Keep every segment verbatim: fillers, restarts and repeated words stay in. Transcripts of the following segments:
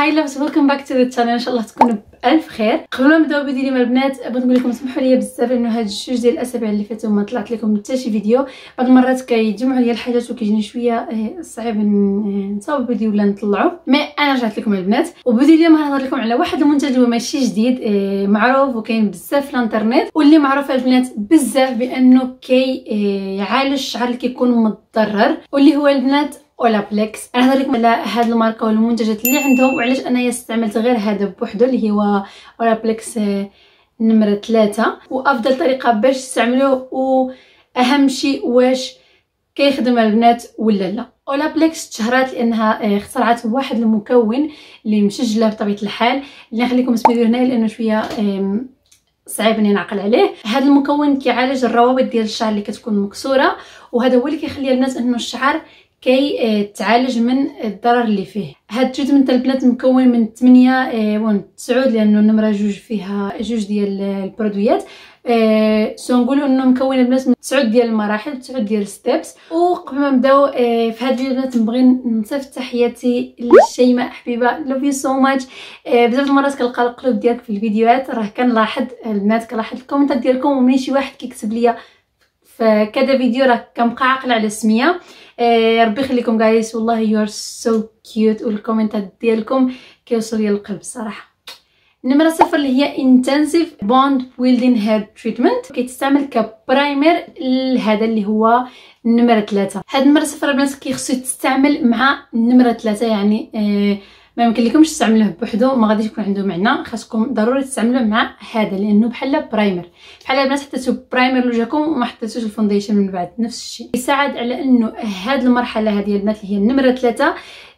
هاي لابس ويلكم باك تو ذا تشانل. ان شاء الله تكونوا بالف خير. قبل ما نبداو فيديو اليوم البنات بغيت نقول لكم سمحوا لي بزاف انه هاد الجوج ديال الاسابيع اللي فاتوا ما طلعت لكم حتى شي فيديو. بعض المرات كيتجمعوا لي الحاجات وكيجيني شويه صعيب نصاوب فيديو ولا نطلعو، مي انا رجعت لكم البنات. وفيديو اليوم غنهضر لكم على واحد المنتج هو ماشي جديد، معروف وكاين بزاف في الانترنت، واللي معروف البنات بزاف بانه كيعالج الشعر اللي كيكون متضرر، واللي هو البنات اولابليكس. انا هضر لكم على هاد الماركه والمنتجات اللي عندهم وعلاش انا استعملت غير هذا بوحدو اللي هو اولابليكس نمره ثلاثة، وافضل طريقه باش تستعملوه، واهم شيء واش كيخدم البنات ولا لا. اولابليكس تشهرات لانها اخترعت واحد المكون اللي مشجله بطبيعه الحال، اللي نخليكم تسمعوا هنا لانه شويه صعيب اني نعقل عليه. هذا المكون كيعالج الروابط ديال الشعر اللي كتكون مكسوره، وهذا هو اللي كيخلي الناس انه الشعر كي تعالج من الضرر اللي فيه. هاد التريتمنت البنات مكون من ثمانية بون تسعود لانه النمره جوج فيها جوج ديال البرودويات، أه سو نقولوا انه مكون البنات من تسعود ديال المراحل، تسعود ديال الستيبس. وقبل ما نبداو أه في هاد الفيديو البنات نبغي نصيفط تحياتي للشيماء حبيبه، لوف يو سو ماتش. بزاف المرات كنلقى القلوب ديالك في الفيديوهات، راه كنلاحظ البنات كنلاحظ الكومنتات ديالكم، ومنين شي واحد كيكتب ليا في كذا فيديو راه كنبقى عاقله على السميه. آه ربي يخليكم جايز، والله يو ار سو كيوت، والكومنتات ديالكم كيوصل لي القلب صراحه. نمره صفر اللي هي انتنسيف بوند بيلدين هير تريتمنت، كيتستعمل كبرايمر لهذا اللي هو النمره ثلاثة. هاد النمره صفر البنات كيخصو يتستعمل مع النمره ثلاثة، يعني آه ما يمكن لكمش تستعملوه بوحدو، ما غاديش يكون عنده معنى، خاصكم ضروري تستعملوه مع هذا لانه بحال برايمر. بحال البنات حطيتو برايمر لوجهكم وما حطيتوش الفونديشن من بعد، نفس الشيء. يساعد على انه هاد المرحله هذه البنات اللي هي النمره ثلاثة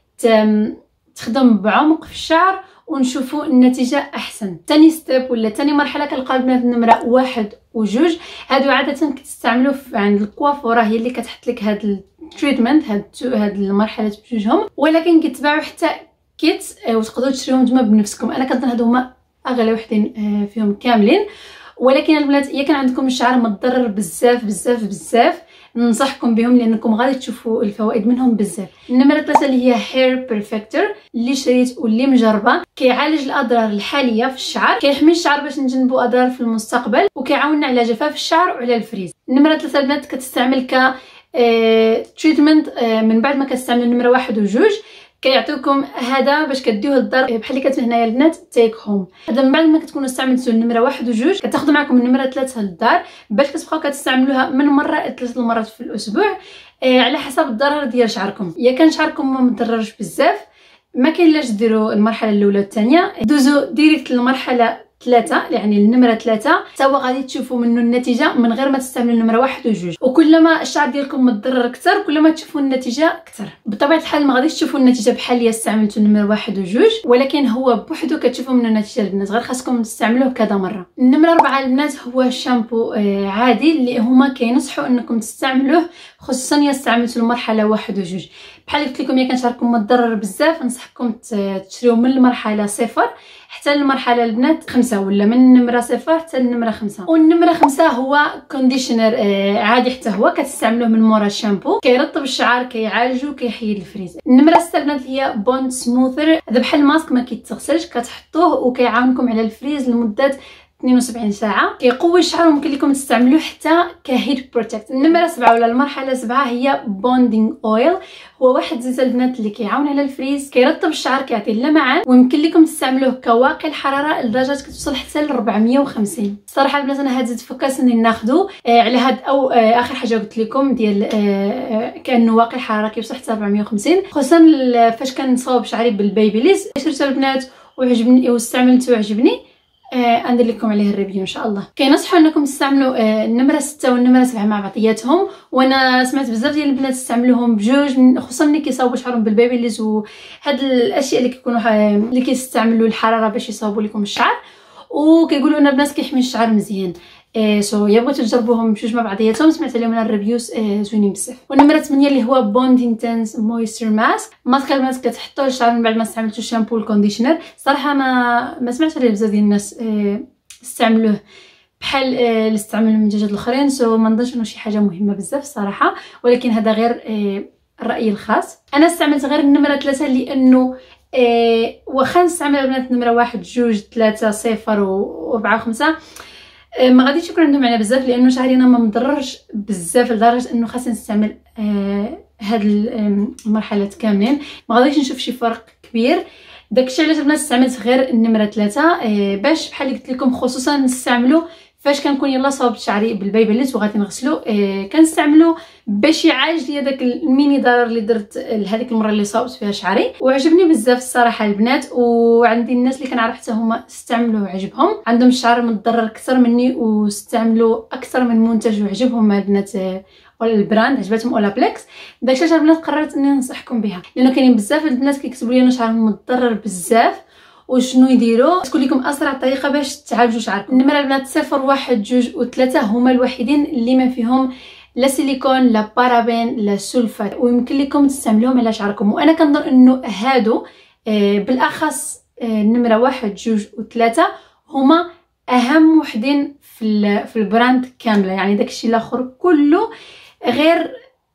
تخدم بعمق في الشعر ونشوفوا النتيجه احسن. ثاني ستيب ولا ثاني مرحله كنلقاو البنات النمره واحد وجوج، هادو عاده كتستعملوا عند الكوافوره، هي اللي كتحط لك هاد التريتمنت هاد هاد المرحله بجوجهم، ولكن كيتباعوا حتى كيت وتقدروا تشريوهم نتوما بنفسكم. انا كنظن هادو هما اغلى وحدين فيهم كاملين. ولكن البنات الا كان عندكم الشعر متضرر بزاف بزاف بزاف ننصحكم بهم لانكم غادي تشوفوا الفوائد منهم بزاف. النمره ثلاثة اللي هي هير بيرفكتور، اللي شريت واللي مجربه، كيعالج الاضرار الحاليه في الشعر، كيحمي الشعر باش نجنبوا اضرار في المستقبل، وكيعاوننا على جفاف الشعر وعلى الفريز. النمره ثلاثة البنات كتستعمل ك تريتمنت من بعد ما كتستعملوا النمره واحد وجوج، كيعطيوكم هذا باش كديوه للدار بحال اللي كتبان هنايا البنات تيك هوم. هذا من بعد ما كتكونوا استعملتوا النمره واحد وجوج كتاخذوا معكم النمره ثلاثة للدار باش كتبقاو كتستعملوها من مره ثلاث المرات في الاسبوع، آه على حسب الضرر ديال شعركم. اذا كان شعركم ما متضررش بزاف ما كاين لاش ديروا المرحله الاولى والثانيه، دوزوا ديريكت للمرحله ثلاثة يعني النمره ثلاثة، حتى هو غادي تشوفوا منه النتيجه من غير ما تستعملوا النمره واحد وجوج. وكلما الشعر ديالكم متضرر اكثر كلما تشوفوا النتيجه اكثر. بطبيعه الحال ما غاديش تشوفوا النتيجه بحال اللي استعملتوا النمره واحد وجوج، ولكن هو بوحدو كتشوفوا منه النتيجه البنات، غير خاصكم تستعملوه كذا مره. النمره أربعة البنات هو شامبو آه عادي اللي هما كينصحوا انكم تستعملوه، خصوصا اذا استعملتوا المرحله واحد وجوج. بحال قلت لكم اذا كان شعركم متضرر بزاف ننصحكم تشريوه من المرحله صفر حتى المرحله البنات خمسة، ولا من النمره صفر حتى النمره خمسة. والنمره خمسة هو كونديشنر آه عادي، حتى هو كتستعملوه من مورا الشامبو، كيرطب الشعر كيعالجو كيحيد الفريز. النمره ستة البنات هي بوند سموثر، هذا بحال الماسك ما كيتغسلش، كتحطوه وكيعاونكم على الفريز لمده اثنين وسبعين ساعه، كيقوي الشعر وممكن لكم تستعملوه حتى كهيت بروتكت. النمره سبعة ولا المرحله سبعة هي بوندينغ اويل، هو واحد زيت البنات اللي كيعاون على الفريز، كيرطب الشعر كيعطي اللمعان، ويمكن لكم تستعملوه كواقي الحراره لدرجه كتوصل حتى ل أربعمية وخمسين. الصراحه البنات انا هاد زيت فكاس اني ناخذو آه على هاد او آه اخر حاجه قلت لكم ديال آه كانه واقي الحراره كيوصل حتى أربعمية وخمسين، خصوصا فاش كنصاوب شعري بالبيبيليز. شريته البنات وعجبني واستعملته وعجبني، آه ندير لكم عليه الريفيو ان شاء الله. كينصحوا انكم تستعملوا آه النمره ستة والنمره سبعة مع بعضياتهم، وانا سمعت بزاف ديال البنات تستعملوهم بجوج، خصوصا ملي كيصاوبوا شعرهم بالبيبيليز وهاد الاشياء اللي كيكونوا آه اللي كيستعملوا الحراره باش يصاوبوا لكم الشعر، وكيقولوا لنا البنات كيحمي الشعر مزيان. إيه سو يا بغيتو تجربوهم بجوج مع بعضياتهم، سمعت عليهم انا الريفيوز إيه زوينين بزاف. والنمره ثمانية اللي هو بوند انتنس مويستر ماسك، ماسك البنات كتحطوه للشعر من بعد ما استعملتوا الشامبو والكونديشنر. صراحه ما ما سمعتش عليه بزاف ديال الناس إيه استعملوه بحال إيه اللي استعملوا المنتجات الاخرين، سو ما نظنش انه شي حاجه مهمه بزاف الصراحه، ولكن هذا غير إيه الراي الخاص. انا استعملت غير النمره ثلاثة لانه إيه واخا نستعمل البنات نمره واحد جوج ثلاثة صفر وربعة وخمسة إيه ما غاديش يكون عندهم معنى بزاف، لانه شعري انا ما مضررش بزاف لدرجه انه خاصني نستعمل إيه هاد المرحلات كاملين. ما غاديش نشوف شي فرق كبير. داكشي علاش البنات استعملت غير النمره ثلاثة إيه باش بحال قلت لكم خصوصا نستعملو فاش كنكون يلا صاوبت شعري بالبيبليت وغادي نغسلو. إيه كنستعملو باش يعالج لي داك الميني ضرر اللي درت لهذيك المره اللي صاوبت فيها شعري، وعجبني بزاف الصراحه البنات. وعندي الناس اللي كنعرف حتى هما استعملوه وعجبهم، عندهم الشعر متضرر اكثر مني واستعملوا اكثر من منتج وعجبهم البنات ولا البراند عجبتهم ولا بليكس. داكشي علاش البنات قررت اني ننصحكم بها، لانه كاينين بزاف البنات كيكتبوا لي انه شعرهم متضرر بزاف وشنو يديروا. تكون لكم اسرع طريقه باش تعالجوا شعركم. النمره البنات صفر واحد جوج وثلاثة هما الوحيدين اللي ما فيهم لا سيليكون لا بارابين لا سلفات، ويمكن لكم تستعملوهم على شعركم. وانا كنظن انه هادو آه بالاخص آه النمره واحد جوج وثلاثة هما اهم وحدين في في البراند كامله، يعني داكشي الاخر كله غير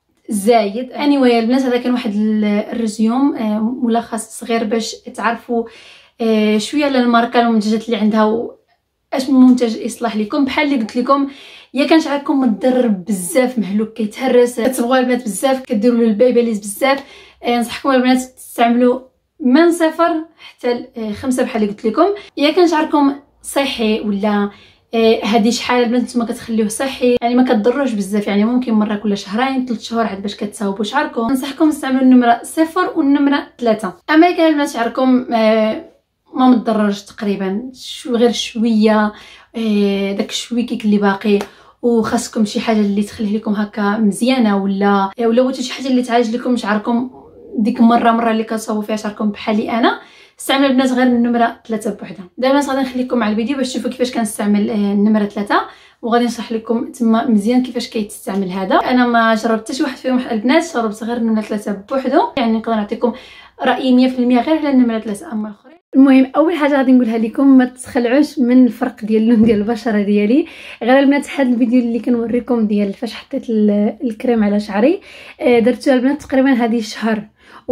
زايد. اني anyway البنات هذا كان واحد الريزيوم آه ملخص صغير باش تعرفوا آه شويه على الماركه والمنتجات اللي عندها واش منتج يصلح لكم. بحال اللي قلت لكم يا كان شعركم متضرر بزاف مهلوك كيتهرس كتبغوا البنات بزاف كديروا له البيبليز بزاف، آه نصحكم البنات تستعملوا من صفر حتى خمسة بحال اللي قلت لكم. يا كان شعركم صحي ولا هذه شحال البنات نتوما كتخليوه صحي يعني ما كتضروش بزاف، يعني ممكن مره كل شهرين ثلاث شهور عاد باش كتصاوبوا شعركم. ننصحكم تستعملوا النمره صفر والنمره ثلاثة. اما كان البنات شعركم آه ما متضررش تقريبا شو غير شويه آه داك الشويكيك اللي باقي وخاصكم شي حاجه اللي تخليه لكم هكا مزيانه ولا ولا شي حاجه اللي تعالج لكم شعركم ديك مره مره اللي كتصاوبوا فيها شعركم بحالي انا، استعملوا البنات غير النمره ثلاثة بوحدها. دابا غادي نخليكم مع الفيديو باش تشوفوا كيفاش كنستعمل النمره ثلاثة وغادي نشرح لكم تما مزيان كيفاش كيتستعمل هذا. انا ما جربت حتى شي واحد فيهم البنات، جربت غير النمره ثلاثة بوحدو، يعني نقدر نعطيكم رايي مية في المية غير على النمره ثلاثة. اما الاخرين المهم اول حاجه غادي نقولها لكم ما تخلعوش من الفرق ديال اللون ديال البشره ديالي. غير البنات هذا الفيديو اللي كنوريكم ديال فاش حطيت الكريم على شعري درتو البنات تقريبا هذه الشهر،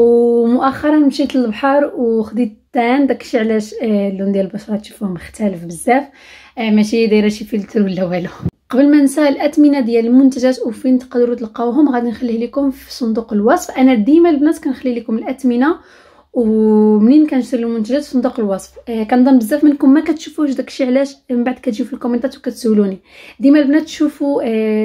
ومؤخرا مشيت للبحر وخديت تان داكشي علاش اللون ديال البشره تشوفوه مختلف بزاف، ماشي دايره شي فلتر ولا والو. قبل ما ننسى الاثمنه ديال المنتجات وفين تقدروا تلقاوهم غادي نخليه لكم في صندوق الوصف. انا ديما البنات كنخلي لكم الاثمنه ومنين كنشري المنتجات في صندوق الوصف. آه كنظن بزاف منكم ما كتشوفوش داكشي علاش من بعد كتجيو في الكومنتات وكتسولوني. ديما البنات تشوفوا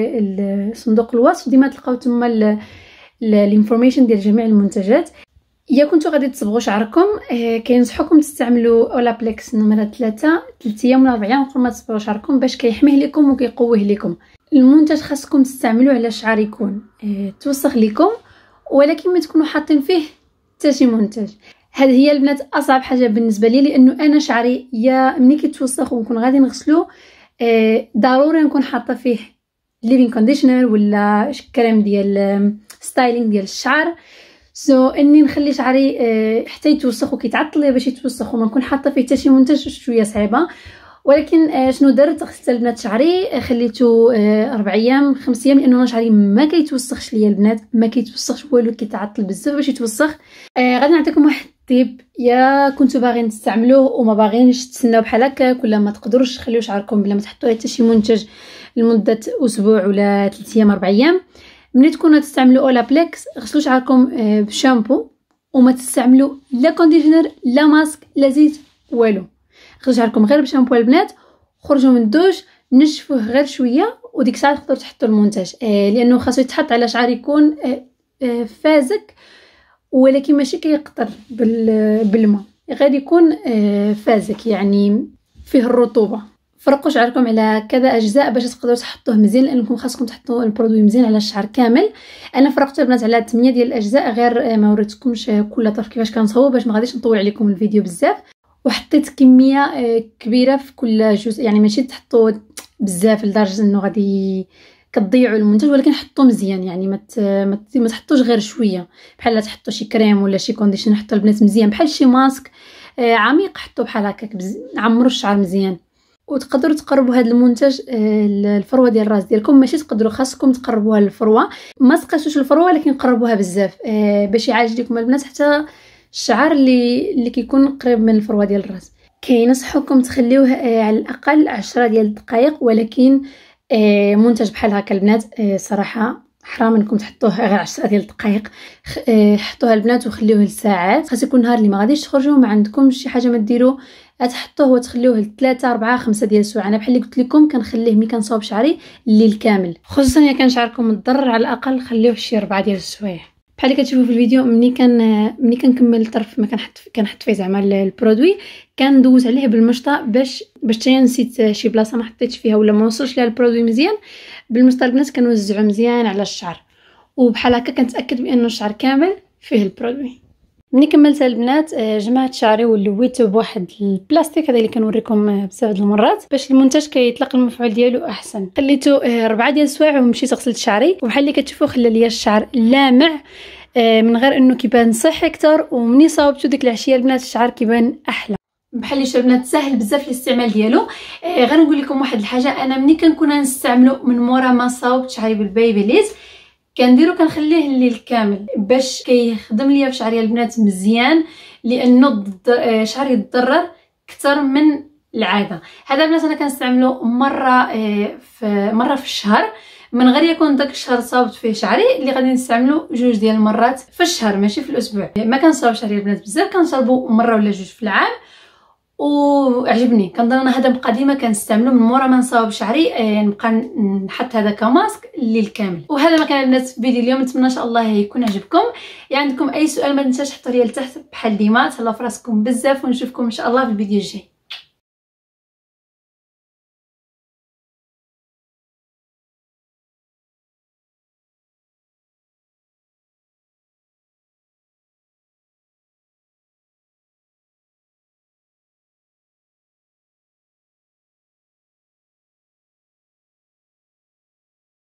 آه صندوق الوصف ديما تلقاو تما الانفورميشن ديال جميع المنتجات. يا كنتو غادي تصبغوا شعركم آه كينصحوكم تستعملوا اولابليكس نمره ثلاثة ثلاث ايام ولا اربع ايام قبل ما تصبغوا شعركم باش كيحميه لكم وكيقويه لكم. المنتج خاصكم تستعملوه على الشعر يكون آه توسخ لكم ولكن ما تكونوا حاطين فيه حتى شي منتج. هذه هي البنات اصعب حاجه بالنسبه لي، لانه انا شعري يا ملي كيتوسخ ونكون غادي نغسلو آه ضروري نكون حاطه فيه ليفين كونديشنر ولا كريم ديال ستايلينغ ديال الشعر. سو so, اني نخلي شعري آه حتى يتوسخ وكيتعطل باش يتوسخ وما نكون حاطه فيه حتى شي منتج شويه صعيبه. ولكن آه شنو درت؟ غسلت البنات شعري خليته آه اربع ايام خمس ايام لانه شعري ما كيتوسخش ليا البنات، ما كيتوسخش والو كيتعطل بزاف باش يتوسخ. آه غادي نعطيكم واحد التيب، يا كنتو باغيين تستعملوه وما باغيينش تسناو بحال هكا ولا ما تقدروش تخليو شعركم بلا ما تحطوا حتى شي منتج لمده اسبوع ولا ثلاث ايام اربع ايام، ملي تكونوا تستعملوا اولابليكس غسلوا شعركم آه بشامبو وما تستعملوا لا كونديشنر لا ماسك لا زيت والو. غسلوا شعركم غير بشامبو البنات، خرجوا من الدوش نشفوه غير شويه وديك الساعه تقدروا تحطوا المنتج آه لانه خاصو يتحط على شعر يكون آه آه فازك ولكن ماشي كيقطر بالماء، غير يكون آه فازك يعني فيه الرطوبه. فرقوا شعركم على كذا اجزاء باش تقدروا تحطوه مزيان لانكم خاصكم تحطوا البرودوي مزيان على الشعر كامل. انا فرقت البنات على ثمانية ديال الاجزاء غير ما وريتكمش كل طرف كيفاش كنصاوب باش ما غاديش نطول عليكم الفيديو بزاف، وحطيت كميه كبيره في كل جزء يعني ماشي تحطوا بزاف لدرجه انه غادي كتضيعوا المنتج، ولكن حطوا مزيان يعني ما ما تحطوش غير شويه بحال تحطوا شي كريم ولا شي كونديشن. حطوا البنات مزيان بحال شي ماسك عميق حطوا بحال هكاك عمروا الشعر مزيان. وتقدروا تقربوا هذا المنتج الفروه ديال الراس ديالكم، ماشي تقدروا خاصكم تقربوها للفروه، ما تقاسوش الفروه ولكن قربوها بزاف باش يعالج لكم البنات حتى الشعر اللي اللي كيكون قريب من الفروه ديال الراس. كينصحوكم تخليوه آه على الاقل عشرة ديال الدقائق، ولكن آه منتج بحال هكا البنات آه صراحه حرام انكم تحطوه غير عشرة ديال الدقائق. آه حطوها البنات وخليوه لساعات، خاص يكون نهار اللي ما غاديش تخرجوا ما عندكمش شي حاجه ما ديروا تحطوه وتخليوه لثلاثة أربعة خمسة ديال السوايع. انا بحال اللي قلت لكم كنخليه ملي كنصاوب شعري الليل كامل، خصوصا الا كان شعركم مضرر على الاقل خليوه شي أربعة ديال السوايع. بحال اللي كتشوفوا في الفيديو ملي كان ملي كنكمل الطرف ما كنحط كنحط فيه زعما البرودوي كندوز عليه بالمشطه باش باش حتى نسيت شي بلاصه ما حطيتش فيها ولا ما وصلش ليها البرودوي مزيان. بالمشطه البنات كنوزعو مزيان على الشعر، وبحال هكا كنتاكد بانه الشعر كامل فيه البرودوي. ملي كملت البنات جمعت شعري ولويته بواحد البلاستيك هذا اللي كنوريكم بزاف د المرات باش المنتج كيطلق المفعول ديالو احسن. خليته ربعة ديال السوايع ومشيت غسلت شعري، وبحال اللي كتشوفوا خلى ليا الشعر لامع من غير انه كيبان صحي اكثر. ومني صاوبته ديك العشيه البنات الشعر كيبان احلى. بحال اللي البنات ساهل بزاف الاستعمال ديالو. آه غير نقول لكم واحد الحاجه، انا ملي كنكون نستعملو من مورا ما صاوبت شعري بالبيبيليز كنديرو كنخليه الليل كامل باش كيخدم ليا في شعري البنات مزيان، لانه شعري يتضرر اكثر من العاده. هذا البنات انا كنستعملو مره في مره في الشهر، من غير يكون داك الشهر صاوبت فيه شعري اللي غادي نستعملو جوج ديال المرات في الشهر ماشي في الاسبوع. ما كنصاوب شعري البنات بزاف، كنصاوبو مره ولا جوج في العام وعجبني. كنظن انا هذا بقى ديما كنستعملو من مورا ما نصاوب شعري نبقى نحط هذا كماسك الليل كامل. وهذا ما كان البنات في فيديو اليوم، نتمنى ان شاء الله يكون عجبكم. يعني عندكم اي سؤال ما تنساش حطوا لي لتحت بحال ديما. تهلاو فراسكم بزاف ونشوفكم ان شاء الله في الفيديو الجاي.